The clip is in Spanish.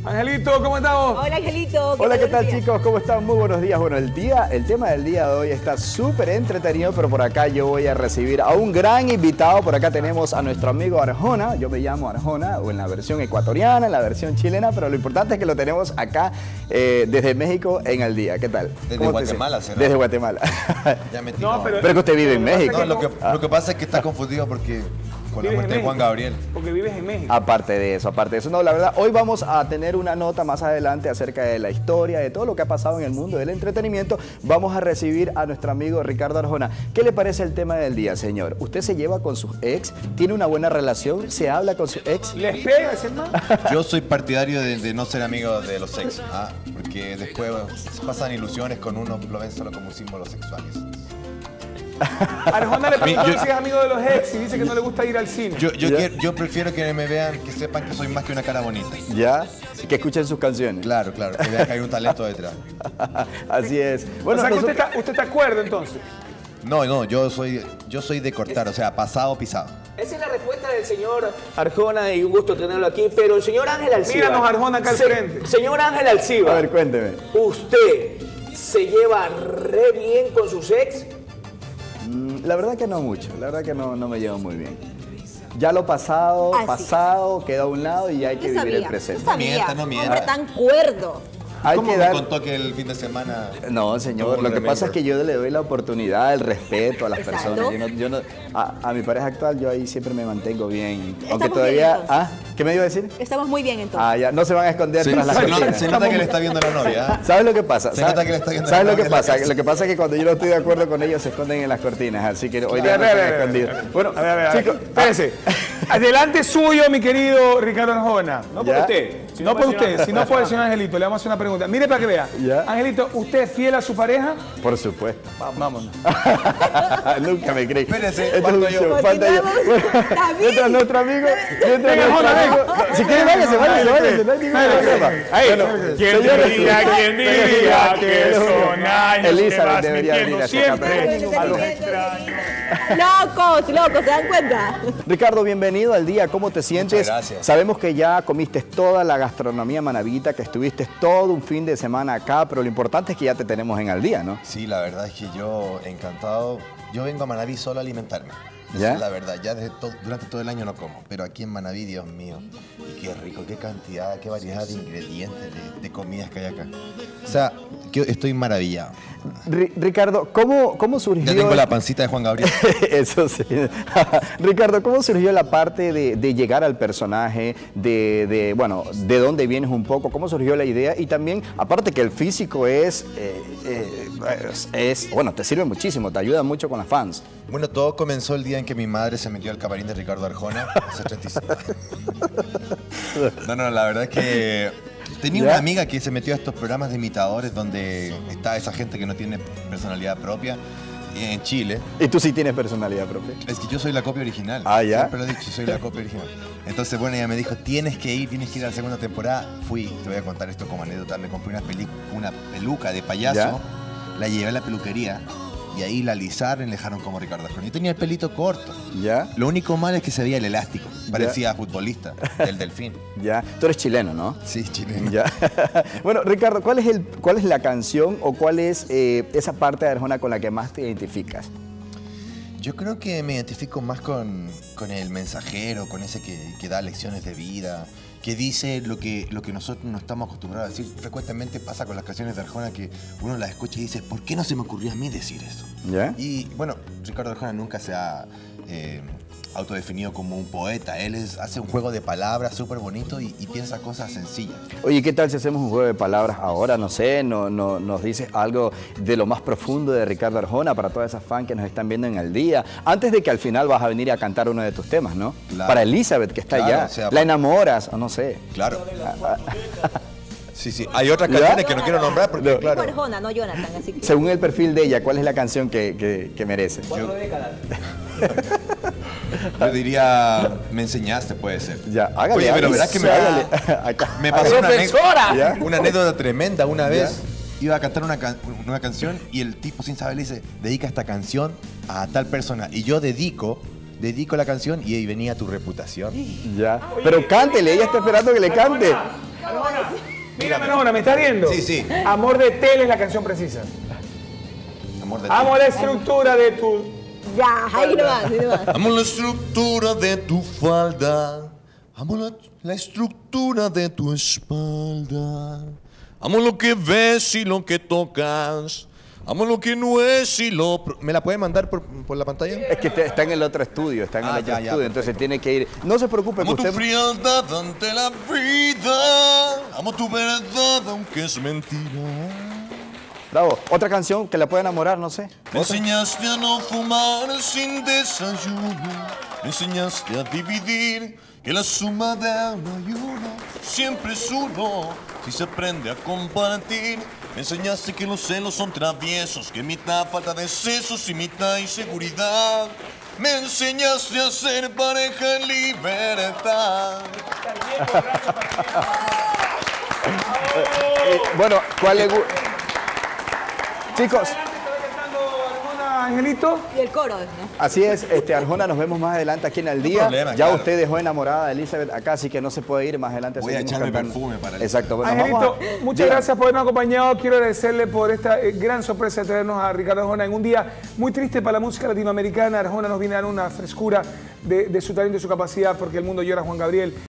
Angelito, ¿cómo estamos? Hola, Angelito. Hola, ¿qué tal, chicos? ¿Cómo están? Muy buenos días. Bueno, el tema del día de hoy está súper entretenido, pero por acá yo voy a recibir a un gran invitado. Por acá tenemos a nuestro amigo Arjona. Yo me llamo Arjona, o en la versión ecuatoriana, en la versión chilena, pero lo importante es que lo tenemos acá desde México en El Día. ¿Qué tal? Desde Guatemala, ¿será? Desde Guatemala. Ya me No, pero que usted vive en México. No, lo que pasa es que está confundido porque con la Vives muerte en de Juan México, Gabriel. Porque vives en México. Aparte de eso. No, la verdad, hoy vamos a tener una nota más adelante acerca de la historia, de todo lo que ha pasado en el mundo del entretenimiento. Vamos a recibir a nuestro amigo Ricardo Arjona. ¿Qué le parece el tema del día, señor? ¿Usted se lleva con sus ex? ¿Tiene una buena relación? ¿Se habla con sus ex? ¿Les pega ese man? Yo soy partidario de no ser amigo de los ex, porque después pasan ilusiones con uno, lo ven solo como símbolos sexuales. Arjona le preguntó si es amigo de los ex y dice que no le gusta ir al cine. Yo prefiero que me vean, que sepan que soy más que una cara bonita. ¿Ya? Que escuchen sus canciones. Claro, que vean que hay un talento detrás. Así es. Bueno, o sea, que usted está de acuerdo entonces. No, yo soy de cortar, o sea, pasado, pisado. Esa es la respuesta del señor Arjona y un gusto tenerlo aquí, pero el señor Ángel Alciba. Míranos Arjona acá al frente. Señor Ángel Alciba. A ver, cuénteme. ¿Usted se lleva re bien con sus ex? La verdad que no mucho, la verdad que no me llevo muy bien. Ya lo pasado, queda a un lado y hay que vivir el presente. No mienta. mienta. Hombre tan cuerdo. ¿Cómo me contó que el fin de semana? No, señor, lo que pasa es que yo le doy la oportunidad, el respeto a las personas. A mi pareja actual, yo ahí siempre me mantengo bien. Aunque todavía... ¿Qué me iba a decir? Estamos muy bien entonces. Ya, no se van a esconder tras las cortinas. Se nota que le está viendo la novia. ¿Sabes lo que pasa? Se nota que le está viendo ¿Sabes la lo que novia pasa? Lo que pasa es que cuando yo no estoy de acuerdo con ellos, se esconden en las cortinas. Así que hoy día no están escondidos. Bueno, a ver, chicos, espérese. Adelante suyo, mi querido Ricardo Arjona. No por usted. No por usted, sino por el señor Angelito. Le vamos a hacer una pregunta. Mire para que vea. ¿Ya? Angelito, ¿usted es fiel a su pareja? Por supuesto. Vámonos. Nunca me creí. Espérese, falta yo. Mientras nuestro amigo. Si quiere, váyase. No hay ningún problema. Bueno, ¿Quién diría que son años Elizabeth debería venir a siempre a los extraños? Locos, ¿se dan cuenta? Ricardo, bienvenido al día. ¿Cómo te sientes? Muchas gracias. Sabemos que ya comiste toda la gastronomía manabita, que estuviste todo un fin de semana acá, pero lo importante es que ya te tenemos en Al Día, ¿no? Sí, la verdad es que yo encantado. Yo vengo a Manaví solo a alimentarme. ¿Ya? Esa es la verdad. Ya durante todo el año no como, pero aquí en Manaví, Dios mío, y qué rico, qué cantidad, qué variedad de ingredientes, de comidas que hay acá. O sea, yo estoy maravillado. Ricardo, ¿cómo surgió? Ya tengo la pancita de Juan Gabriel. Eso sí. Ricardo, ¿cómo surgió la parte de llegar al personaje, de dónde vienes un poco? ¿Cómo surgió la idea? Y también, aparte que el físico bueno, te sirve muchísimo, te ayuda mucho con las fans. Bueno, todo comenzó el día en que mi madre se metió al camarín de Ricardo Arjona hace 35 años. No, la verdad es que tenía una amiga que se metió a estos programas de imitadores donde está esa gente que no tiene personalidad propia en Chile. ¿Y tú sí tienes personalidad propia? Es que yo soy la copia original. ¿Ya? Siempre lo he dicho, soy la copia original. Entonces, bueno, ella me dijo, tienes que ir a la segunda temporada. Fui, te voy a contar esto como anécdota. Me compré una peluca de payaso, ¿Ya? La llevé a la peluquería y ahí la alisaron y le dejaron como Ricardo Arjona. Yo tenía el pelito corto. ¿Ya? Lo único malo es que se veía el elástico. Parecía futbolista, el Delfín. Ya. Tú eres chileno, ¿no? Sí, chileno. Ya. Bueno, Ricardo, ¿cuál es la canción o cuál es esa parte de Arjona con la que más te identificas? Yo creo que me identifico más con el mensajero, con ese que da lecciones de vida, que dice lo que nosotros no estamos acostumbrados a decir. Frecuentemente pasa con las canciones de Arjona que uno las escucha y dice, ¿por qué no se me ocurrió a mí decir eso? ¿Ya? Y bueno, Ricardo Arjona nunca se ha autodefinido como un poeta. Él hace un juego de palabras súper bonito y piensa cosas sencillas. Oye, ¿qué tal si hacemos un juego de palabras ahora? No sé, nos dices algo de lo más profundo de Ricardo Arjona para todas esas fans que nos están viendo en El Día. Antes de que al final vas a venir a cantar uno de tus temas, ¿no? Claro. Para Elizabeth, que está allá. O sea, la enamoras, o no sé. Claro. Sí. Hay otras canciones que no quiero nombrar porque, claro. Arjona, no Jonathan, así que... Según el perfil de ella, ¿cuál es la canción que merece? 4 décadas. Yo diría, me enseñaste, puede ser. Ya, hágale. Oye, pero verás que me pasó una anécdota tremenda. Una vez iba a cantar una canción y el tipo sin saber le dice, dedica esta canción a tal persona. Y yo dedico la canción y ahí venía tu reputación. Ya. Pero cántele, ella está esperando que le cante. Dígame, Arjona, ¿me estás viendo? Sí, sí. Amor de tele es la canción precisa. Amor de Amo la estructura de tu... Ya, ahí no vas, ahí no vas. Amo la estructura de tu falda. Amo la estructura de tu espalda. Amo lo que ves y lo que tocas. Amo lo que no es y lo... ¿Me la puede mandar por la pantalla? Es que está en el otro estudio, está en el otro estudio, entonces tiene que ir. No se preocupe. Amo tu frialdad ante la vida. Amo tu verdad aunque es mentira. Bravo. Otra canción que la pueda enamorar, no sé. Me enseñaste a no fumar sin desayuno. Me enseñaste a dividir que la suma de uno y uno siempre es uno. Si se aprende a compartir. Me enseñaste que los celos son traviesos, que mitad falta de sesos y mitad inseguridad. Me enseñaste a ser pareja en libertad. Bueno, ¿cuál le gusta? Chicos. Angelito. Y el coro, ¿no? Así es, Arjona, nos vemos más adelante aquí en El Día. Problema, ya claro. usted dejó enamorada a Elizabeth acá, así que no se puede ir más adelante. Voy a echarme perfume para el... Exacto. Bueno, Angelito, muchas gracias por habernos acompañado. Quiero agradecerle por esta gran sorpresa de traernos a Ricardo Arjona en un día muy triste para la música latinoamericana. Arjona nos viene a dar una frescura de su talento y su capacidad, porque el mundo llora a Juan Gabriel.